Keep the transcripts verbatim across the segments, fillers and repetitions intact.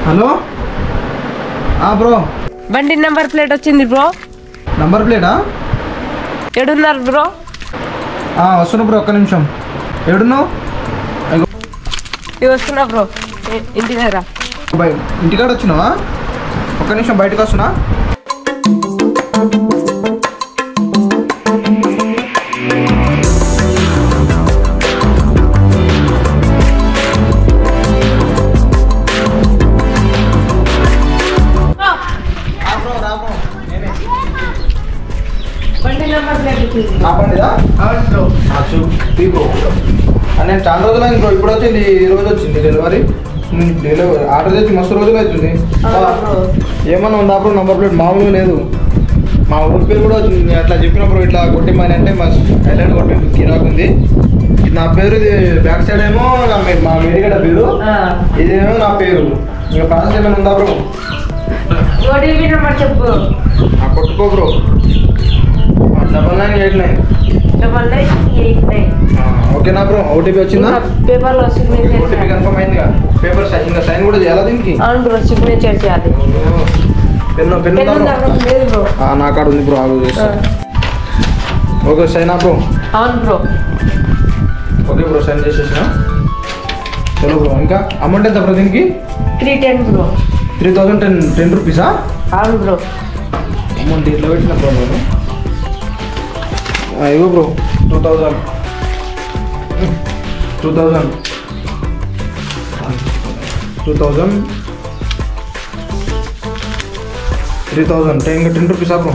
Hello bro, బండి number plate వచ్చింది bro. Number ప్లేటా? ఎడున్నారు బ్రో? వస్తున్నా బ్రో, ఒక్క నిమిషం. ఎడున్నావు? వస్తున్నా బ్రో, ఇంటి దగ్గర. ఇంటికాడ వచ్చినావా? ఒక్క నిమిషం బయటకు వస్తున్నా. నేను చాలా రోజులు అయింది బ్రో, ఇప్పుడు వచ్చింది, ఈ రోజు వచ్చింది డెలివరీ. డెలివరీ ఆర్డర్ చేసి మస్తు రోజులు అవుతుంది. ఏమన్నా ఉందా బ్రో? నంబర్ ప్లేట్ మామూలుగా లేదు. మా ఊరి పేరు కూడా వచ్చింది. అట్లా చెప్పినప్పుడు ఇట్లా కొట్టిమని అంటే మా హైలైట్ కొట్టి కిరాకుంది. నా పేరు ఇది, బ్యాక్ సైడ్ ఏమో మా మేడిగడ్డ పేరు, ఇదేమో నా పేరు. ఇంకా ప్రాసెస్ ఏమైనా ఉందా బ్రో? చెప్పు. కొట్టుకో bro. Double nine eight nine double nine eight nine ఓకేనా బ్రో? ఓటీపీ వచ్చిందా? పేపర్లో సిగ్నేచర్. ఓటీపీ కన్ఫర్మ్ అయిందిగా. పేపర్ ఇంకా సైన్ కూడా చేయాలా దీనికి? అవును బ్రో, సిగ్నేచర్ చేయాలి. పెన్ను పెన్ను లేదు బ్రో. నా కాడ ఉంది బ్రో, ఆగు చేస్తా. ఓకే సైనా బ్రో? అవును బ్రో. ఓకే బ్రో, సైన్ చేసేసిన. చలో బ్రో. ఇంకా అమౌంట్ ఎంత బ్రో దీనికి? Three ten bro. Three thousand ten ten రూపీసా? అవును బ్రో. అమౌంట్ ఇట్లా పెట్టిన బ్రో నేను. ఇగో bro, two thousand two thousand two thousand three thousand ten ten రూపీసా బ్రో?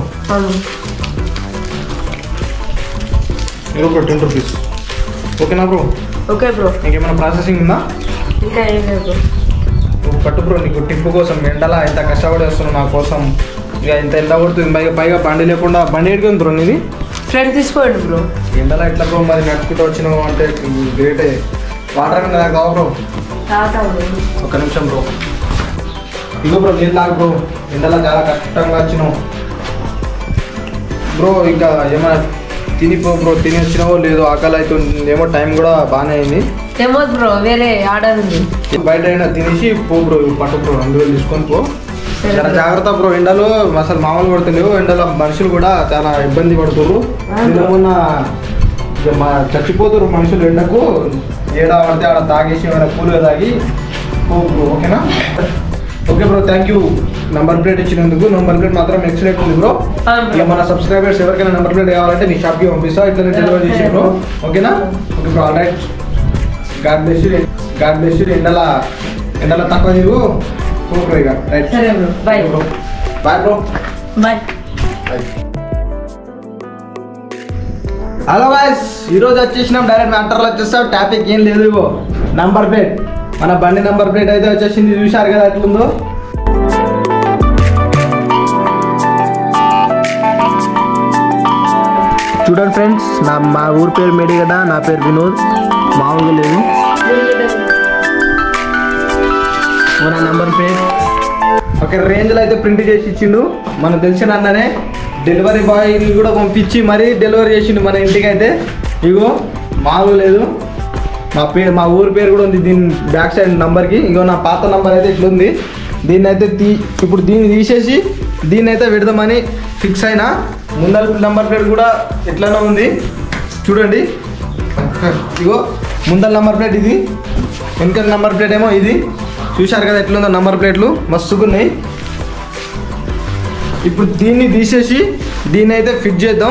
ఇగో బ్రో, టెన్ రూపీస్. ఓకేనా బ్రో? Okay bro. ఇంకేమైనా ప్రాసెసింగ్ ఉందా? ఇంకా ఏం లేదు బ్రో. నువ్వు కట్టు బ్రో, నీకు టిప్పు కోసం ఎండలా ఎంత కష్టపడి వస్తున్నావు నా కోసం. ఇక ఇంత ఎండ కొడుతుంది, పైగా పైగా బండి లేకుండా. బండి ఎడుకుంది బ్రో నీది? ఫ్రెండ్ తీసుకోండి బ్రో. ఎండలా ఎట్లా బ్రో మరి నడుచుకుంటూ వచ్చినావు అంటే గ్రేటే. వాటర్ మీద కావు బ్రో? ఒక నిమిషం బ్రో. ఇగో బ్రో, నీళ్ళు తాగు బ్రో. ఎండలా చాలా కష్టంగా వచ్చినావు బ్రో. ఇంకా ఏమైనా తినిపో బ్రో. తిని వచ్చినావో లేదో, ఆకలి అవుతుంది ఏమో, టైం కూడా బాగానే అయింది. ఏమో బ్రో, వేరే ఆర్డర్ ఉంది. బయట అయినా తినేసి పో బ్రో, పట్టు బ్రో, రెండు వేలు తీసుకొని పో. చాలా జాగ్రత్త బ్రో, ఎండలో అసలు మామూలు పడుతున్నావు. ఎండలో మనుషులు కూడా చాలా ఇబ్బంది పడుతున్నారు. నిన్న మా చచ్చిపోతున్నారు మనుషులు ఎండకు. ఏడా పడితే ఆడ తాగేసి ఏమైనా కూల్గా తాగి పో బ్రో. ఓకేనా? Okay bro, thank you number plate ఇచ్చినందుకు. నంబర్ ప్లేట్ మాత్రం ఎక్సలెంట్ ఉంది బ్రో. ఇక మన సబ్స్క్రైబర్స్ ఎవరికైనా నెంబర్ ప్లేట్ కావాలంటే నీ షాప్కి పంపిస్తా, ఇట్లా డెలివరీ చేసి బ్రో. ఓకేనా? Okay bro, all right. God bless you. God bless you. ఎండల ఎండల తక్కువ నీవు బ్రో. ఇక రైట్. సరే bro, bye bro. Bye bro. Bye. Hello guys, ఈరోజు వచ్చేసినాం డైరెక్ట్ మ్యాటర్లో వచ్చేస్తాం. టాపిక్ ఏం లేదు, ఇగో నంబర్ ప్లేట్. మన బండి నంబర్ ప్లేట్ అయితే వచ్చేసింది. చూశారు కదా ఎట్లుందో. చూడండి ఫ్రెండ్స్, నా మా ఊరి పేరు మేడిగడ్డ, నా పేరు వినోద్. మామూలుగా లేదు మన నంబర్ ప్లేట్. ఒక రేంజ్లో అయితే ప్రింట్ చేసి ఇచ్చిండు. మనకు తెలిసిన అన్ననే డెలివరీ బాయ్ని కూడా పంపించి మరీ డెలివరీ చేసిండు మన ఇంటికి. అయితే ఇగో మామూలు లేదు. మా పేరు, మా ఊరి పేరు కూడా ఉంది దీని బ్యాక్ సైడ్ నంబర్కి. ఇగో నా పాత నంబర్ అయితే ఇట్లుంది. దీన్ని అయితే తీ ఇప్పుడు దీన్ని తీసేసి దీన్ని అయితే పెడదామని ఫిక్స్ అయినా. ముందర నంబర్ ప్లేట్ కూడా ఎట్లనే ఉంది చూడండి. ఇగో ముందర నంబర్ ప్లేట్ ఇది, వెనకాల నంబర్ ప్లేట్ ఏమో ఇది. చూశారు కదా ఎట్లుందో నంబర్ ప్లేట్లు, మస్తుగున్నాయి. ఇప్పుడు దీన్ని తీసేసి దీన్ని అయితే ఫిట్ చేద్దాం.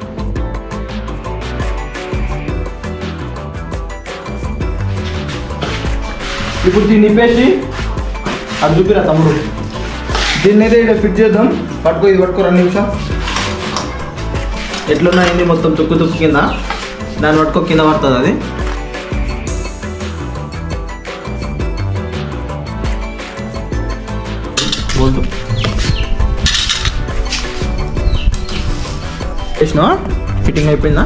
ఇప్పుడు దీన్ని నింపేసి అది చూపిరా తమ్ముడు. దీన్ని అయితే ఇక్కడ ఫిట్ చేద్దాం. పట్టుకో, ఇది పట్టుకో, రెండు నిమిషం. ఎట్లున్నాయింది మొత్తం తుక్కు తుక్కు కింద. దాన్ని పట్టుకో, కింద పడుతుంది అది. వేసినా ఫిట్టింగ్ అయిపోయిందా?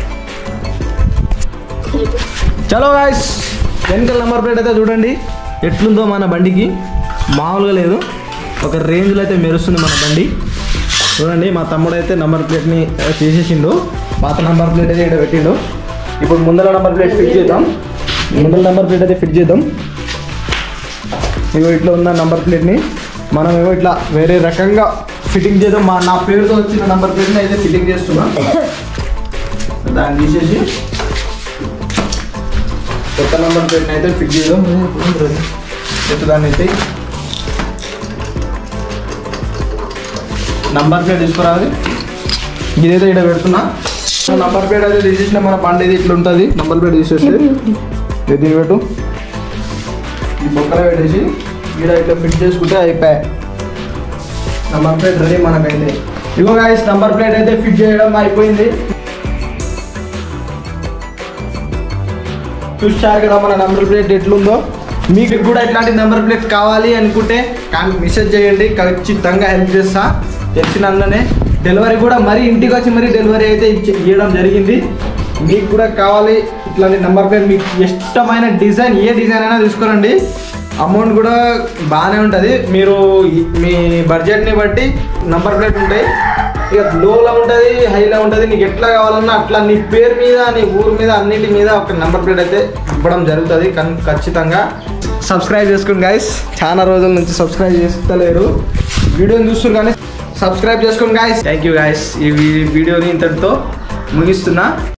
చలో గాయ్స్, వెనకాల నెంబర్ ప్లేట్ అయితే చూడండి ఎట్లుందో మన బండికి. మామూలుగా లేదు, ఒక రేంజ్లో అయితే మెరుస్తుంది మన బండి. చూడండి, మా తమ్ముడు అయితే నెంబర్ ప్లేట్ని తీసేసిండు. పాత నెంబర్ ప్లేట్ అయితే ఇక్కడ పెట్టిండు. ఇప్పుడు ముందర నెంబర్ ప్లేట్ ఫిట్ చేద్దాం. ముందర నెంబర్ ప్లేట్ అయితే ఫిట్ చేద్దాం. ఇగో ఇట్లా ఉన్న నంబర్ ప్లేట్ని మనం ఏమో ఇట్లా వేరే రకంగా ఫిట్టింగ్ చేద్దాం. మా నా పేరుతో వచ్చిన నంబర్ ప్లేట్ని అయితే ఫిట్టింగ్ చేస్తున్నాం. దాన్ని తీసేసి కొత్త నంబర్ ప్లేట్ని అయితే ఫిట్ చేద్దాం. దాన్ని అయితే నంబర్ ప్లేట్ తీసుకురావాలి. ఇదైతే ఇక్కడ పెడుతున్నా. నంబర్ ప్లేట్ అయితే తీసేసిన మన బండి ఇది ఇట్లా ఉంటుంది. నంబర్ ప్లేట్ తీసేసి ఇది పెట్టు, ఈ బొక్కలో పెట్టేసి ఇక్కడ ఇట్లా ఫిట్ చేసుకుంటే అయిపోయాయి. నంబర్ ప్లేట్ రెడీ మనకైతే. ఇగో గైస్ నంబర్ ప్లేట్ అయితే ఫిట్ చేయడం అయిపోయింది. చూస్తారు కదా మన నెంబర్ ప్లేట్ ఎట్లుందో. మీకు కూడా ఇట్లాంటి నెంబర్ ప్లేట్ కావాలి అనుకుంటే కానీ మెసేజ్ చేయండి, ఖచ్చితంగా హెల్ప్ చేస్తా. తెలిసినందునే డెలివరీ కూడా మరీ ఇంటికి వచ్చి మరీ డెలివరీ అయితే ఇవ్వడం జరిగింది. మీకు కూడా కావాలి ఇట్లాంటి నెంబర్ ప్లేట్, మీకు ఇష్టమైన డిజైన్ ఏ డిజైన్ అయినా తీసుకోరండి. అమౌంట్ కూడా బాగానే ఉంటుంది. మీరు మీ బడ్జెట్ని బట్టి నెంబర్ ప్లేట్ ఉంటాయి. ఇక లోలో ఉంటుంది, హైలో ఉంటుంది. నీకు ఎట్లా కావాలన్నా అట్లా నీ పేరు మీద నీ ఊరు మీద అన్నిటి మీద ఒక నెంబర్ ప్లేట్ అయితే ఇవ్వడం జరుగుతుంది. కానీ ఖచ్చితంగా సబ్స్క్రైబ్ చేసుకోండి గైస్. చాలా రోజుల నుంచి సబ్స్క్రైబ్ చేస్తలేరు, వీడియోని చూస్తారు కానీ సబ్స్క్రైబ్ చేసుకోండి గైస్. Thank you guys. ఈ వీడియోని ఇంతటితో ముగిస్తున్నా.